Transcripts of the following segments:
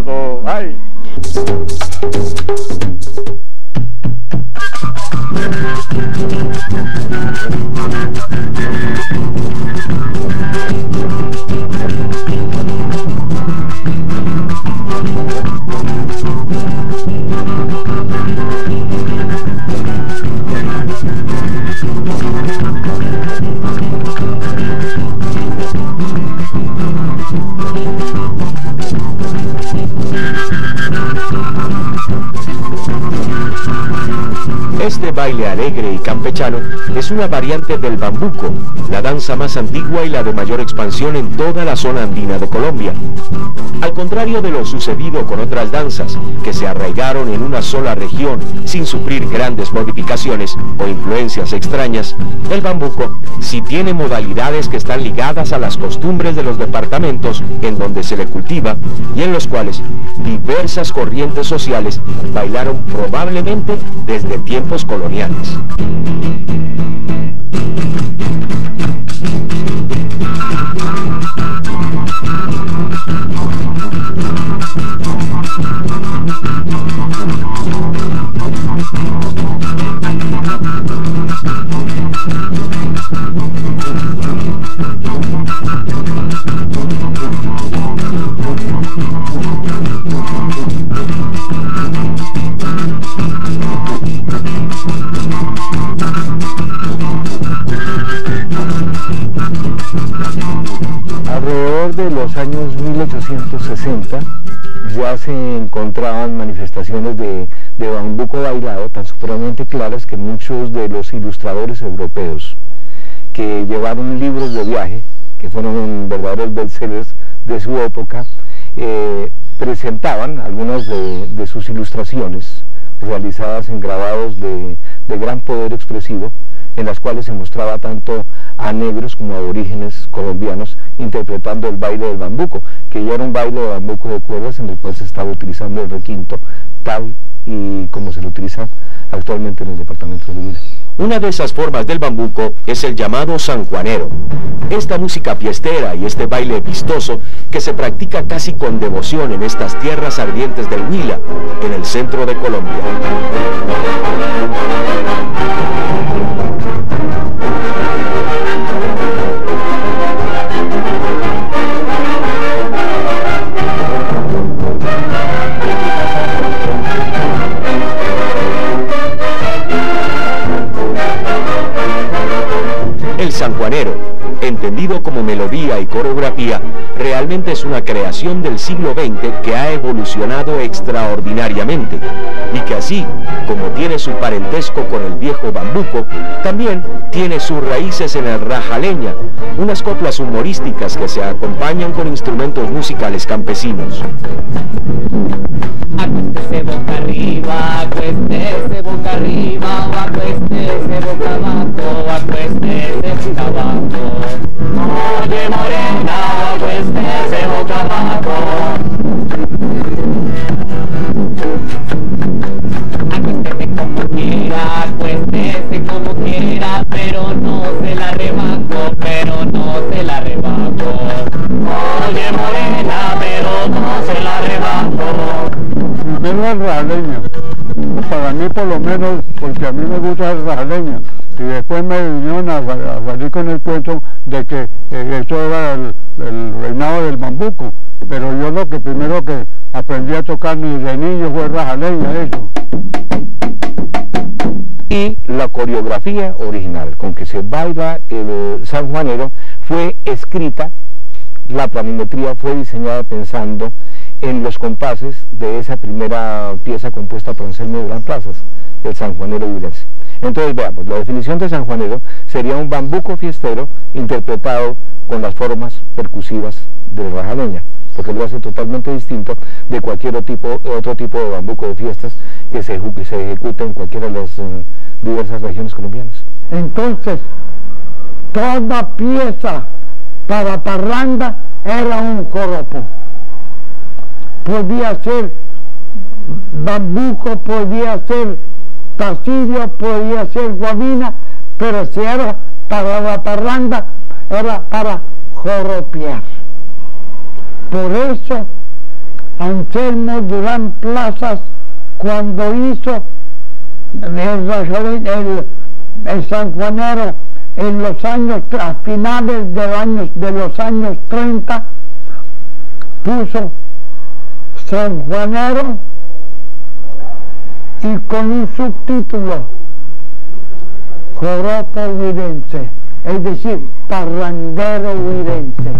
lado. ¡Ay! Este baile alegre y campechano es una variante del bambuco, la danza más antigua y la de mayor expansión en toda la zona andina de Colombia. Al contrario de lo sucedido con otras danzas, que se arraigaron en una sola región sin sufrir grandes modificaciones o influencias extrañas, el bambuco sí tiene modalidades que están ligadas a las costumbres de los departamentos en donde se le cultiva y en los cuales diversas corrientes sociales bailaron probablemente desde tiempos coloniales. Alrededor de los años 1860 ya se encontraban manifestaciones de bambuco bailado tan supremamente claras que muchos de los ilustradores europeos que llevaron libros de viaje, que fueron verdaderos bestsellers de su época, presentaban algunas de sus ilustraciones realizadas en grabados de gran poder expresivo, en las cuales se mostraba tanto a negros como a aborígenes colombianos interpretando el baile del bambuco, que ya era un baile de bambuco de cuerdas en el cual se estaba utilizando el requinto tal y como se lo utiliza actualmente en el departamento de Huila. Una de esas formas del bambuco es el llamado sanjuanero. Esta música fiestera y este baile vistoso que se practica casi con devoción en estas tierras ardientes del Huila, en el centro de Colombia. El sanjuanero, entendido como melodía y coreografía, realmente es una creación del siglo XX que ha evolucionado extraordinariamente y que así, como tiene su parentesco con el viejo bambuco, también tiene sus raíces en el rajaleña, unas coplas humorísticas que se acompañan con instrumentos musicales campesinos. Acuéstese boca arriba, acuéstese boca arriba, acuéstese boca abajo, acuéstese boca abajo. Oye morena, acuéstese boca abajo. Acuéstese como quiera, acuéstese como quiera, pero no se la rebajo, pero no se la rebajo. Oye morena, pero no se la rebajo. Primero el rajaleño, para mí por lo menos, porque a mí me gusta el rajaleño, y después me vinieron a salir con el cuento de que eso era el reinado del bambuco, pero yo lo que primero que aprendí a tocar desde niño fue rajaleña, eso. Y la coreografía original con que se baila el sanjuanero fue escrita, la planimetría fue diseñada pensando en los compases de esa primera pieza compuesta por Anselmo Durán Plazas, el sanjuanero huilense. Entonces veamos, la definición de sanjuanero sería un bambuco fiestero interpretado con las formas percusivas de rajaleña, porque lo hace totalmente distinto de cualquier otro tipo de bambuco de fiestas que se ejecuta en cualquiera de las diversas regiones colombianas. Entonces, toda pieza para parranda era un joropo. Podía ser bambuco, podía ser pasillo, podía ser guabina, pero si era para la parranda, era para joropear. Por eso Anselmo Durán Plazas, cuando hizo el sanjuanero en los años, a finales de los años 30, puso sanjuanero y con un subtítulo, joropo huirense, es decir, parrandero huirense.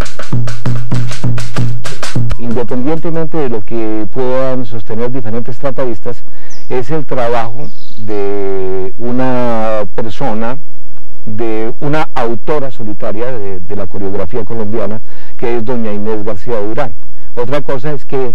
Independientemente de lo que puedan sostener diferentes tratadistas, es el trabajo de una persona, de una autora solitaria de la coreografía colombiana, que es doña Inés García Durán. Otra cosa es que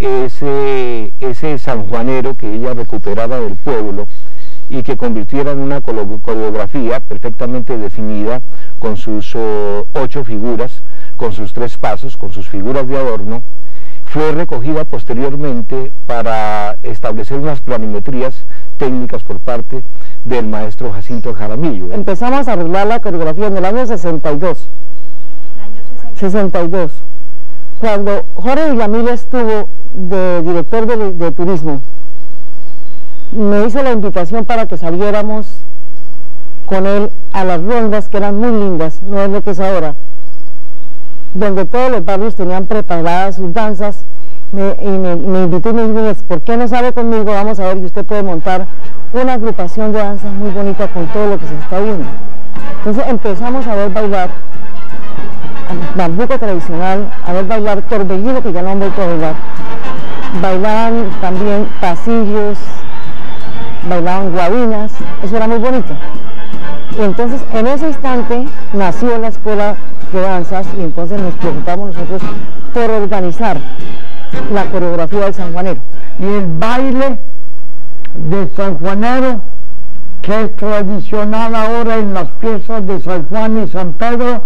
ese sanjuanero que ella recuperara del pueblo y que convirtiera en una coreografía perfectamente definida, con sus 8 figuras, con sus 3 pasos, con sus figuras de adorno, fue recogida posteriormente para establecer unas planimetrías técnicas por parte del maestro Jacinto Jaramillo. Empezamos a arreglar la coreografía en el año 62. ¿El año 62? Cuando Jorge Villamil estuvo de director de turismo, me hizo la invitación para que saliéramos con él a las rondas, que eran muy lindas, no es lo que es ahora, donde todos los barrios tenían preparadas sus danzas, y me invitó y me dijo, ¿por qué no sale conmigo? Vamos a ver, y usted puede montar una agrupación de danzas muy bonita con todo lo que se está viendo. Entonces empezamos a ver bailar bambuco tradicional, a ver bailar torbellino, que ya no han vuelto a bailar. Bailaban también pasillos, bailaban guabinas, eso era muy bonito. Y entonces en ese instante nació la escuela de danzas y entonces nos preocupamos nosotros por organizar la coreografía del sanjuanero. Y el baile del sanjuanero, que es tradicional ahora en las fiestas de San Juan y San Pedro,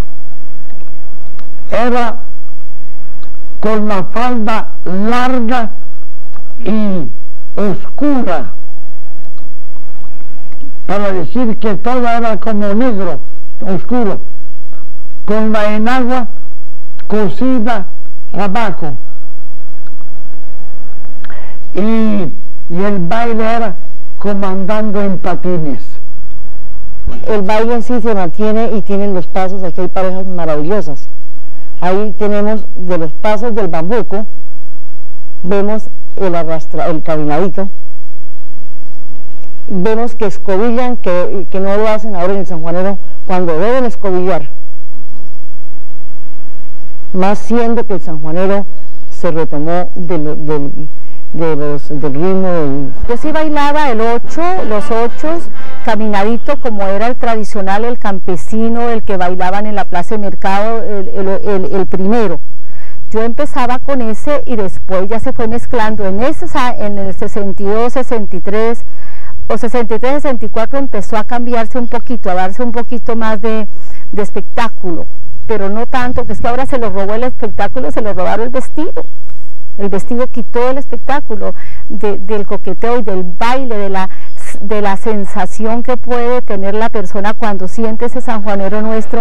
era con la falda larga y oscura, para decir que todo era como negro, oscuro, con la enagua cosida abajo. Y el baile era como andando en patines. El baile en sí se mantiene y tienen los pasos, aquí hay parejas maravillosas. Ahí tenemos de los pasos del bambuco, vemos el caminadito, vemos que escobillan, que no lo hacen ahora en el sanjuanero cuando deben escobillar, más siendo que el sanjuanero se retomó del ritmo. Yo sí bailaba los 8, caminadito, como era el tradicional, el campesino, el que bailaban en la plaza de mercado, el primero. Yo empezaba con ese y después ya se fue mezclando. En el 62, 63 o 63, 64 empezó a cambiarse un poquito, a darse un poquito más de espectáculo, pero no tanto, que es que ahora se lo robó el espectáculo, se lo robaron el vestido. El vestido quitó el espectáculo del coqueteo y del baile, de la sensación que puede tener la persona cuando siente ese sanjuanero nuestro.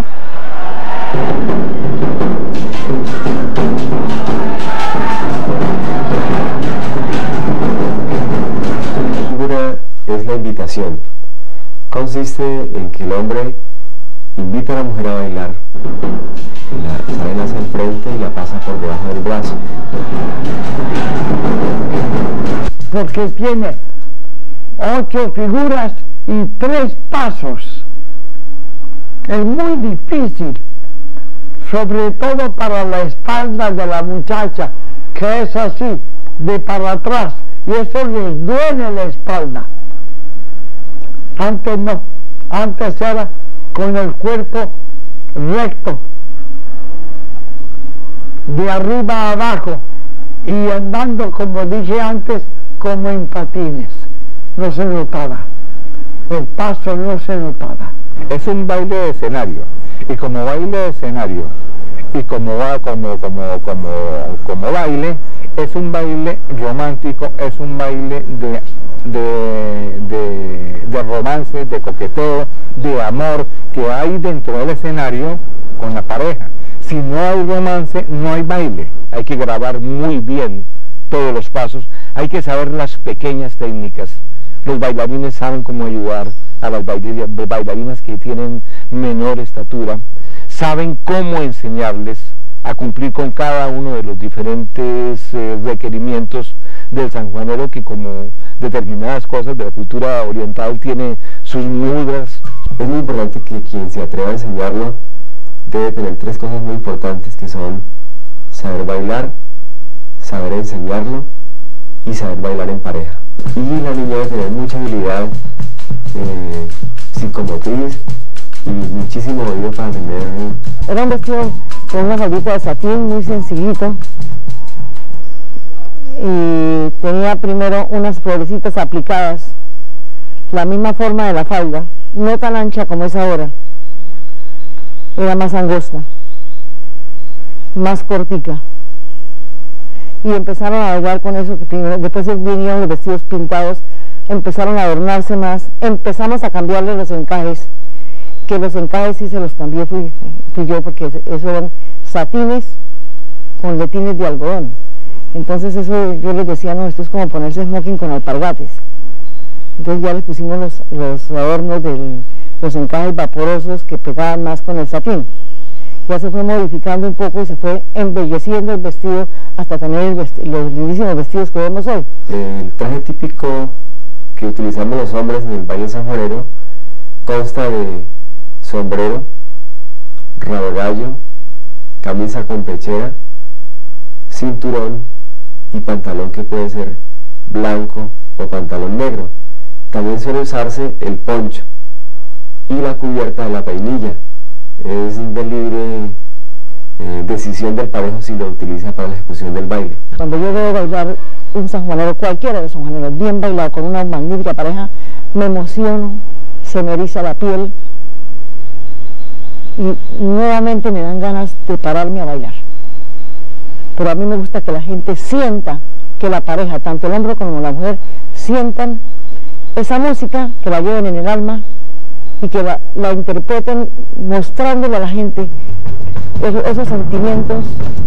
La figura es la invitación. Consiste en que el hombre invita a la mujer a bailar, la traen hacia el frente y la pasa por debajo del brazo. Porque tiene 8 figuras y 3 pasos. Es muy difícil, sobre todo para la espalda de la muchacha, que es así, de para atrás, y eso les duele la espalda. Antes no, antes era con el cuerpo recto, de arriba a abajo, y andando, como dije antes, como en patines. No se notaba, el paso no se notaba. Es un baile de escenario, y como baile de escenario, y como baile, es un baile romántico, es un baile de romance, de coqueteo, de amor que hay dentro del escenario con la pareja. Si no hay romance, no hay baile. Hay que grabar muy bien todos los pasos, hay que saber las pequeñas técnicas. Los bailarines saben cómo ayudar a las bailarinas que tienen menor estatura, saben cómo enseñarles a cumplir con cada uno de los diferentes requerimientos del sanjuanero, que como determinadas cosas de la cultura oriental tiene sus mudas. Es muy importante que quien se atreva a enseñarlo debe tener 3 cosas muy importantes, que son saber bailar, saber enseñarlo y saber bailar en pareja. Y la niña debe tener mucha habilidad psicomotriz y muchísimo oído para tener... Era un vestido con una faldita de satín muy sencillito y tenía primero unas florecitas aplicadas, la misma forma de la falda, no tan ancha como es ahora, era más angosta, más cortica. Y empezaron a bailar con eso, que primero, después vinieron los vestidos pintados, empezaron a adornarse más, empezamos a cambiarle los encajes, que los encajes sí se los cambié, fui yo, porque eso eran satines con letines de algodón. Entonces eso yo les decía, no, esto es como ponerse smoking con alpargates. Entonces ya les pusimos los adornos de los encajes vaporosos que pegaban más con el satín. Ya se fue modificando un poco y se fue embelleciendo el vestido hasta tener los lindísimos vestidos que vemos hoy. El traje típico que utilizamos los hombres en el baile sanjuanero consta de sombrero, rabo gallo, camisa con pechera, cinturón y pantalón que puede ser blanco o pantalón negro. También suele usarse el poncho y la cubierta de la peinilla. Es de libre decisión del parejo si lo utiliza para la ejecución del baile. Cuando yo veo bailar un sanjuanero, cualquiera de los sanjuaneros, bien bailado, con una magnífica pareja, me emociono, se me eriza la piel y nuevamente me dan ganas de pararme a bailar. Pero a mí me gusta que la gente sienta que la pareja, tanto el hombre como la mujer, sientan esa música, que la lleven en el alma y que la interpreten mostrándole a la gente esos sentimientos.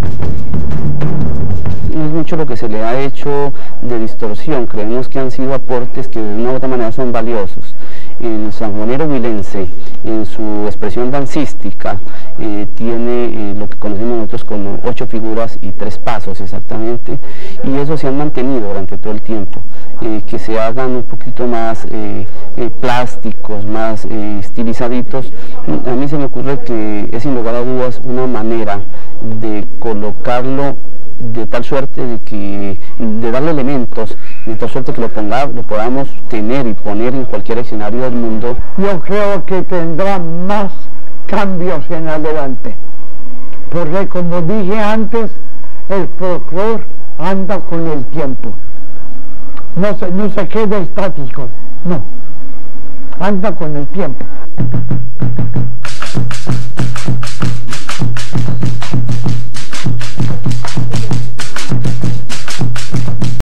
No es mucho lo que se le ha hecho de distorsión, creemos que han sido aportes que de una u otra manera son valiosos. El sanjuanero huilense, en su expresión dancística, tiene lo que conocemos nosotros como 8 figuras y 3 pasos exactamente, y eso se han mantenido durante todo el tiempo. Que se hagan un poquito más plásticos, más estilizaditos, a mí se me ocurre que es sin lugar a dudas una manera de colocarlo de tal suerte de darle elementos, de tal suerte que lo podamos tener y poner en cualquier escenario del mundo. Yo creo que tendrá más cambios en adelante, porque como dije antes, el folclore anda con el tiempo, no se queda estático, no, anda con el tiempo.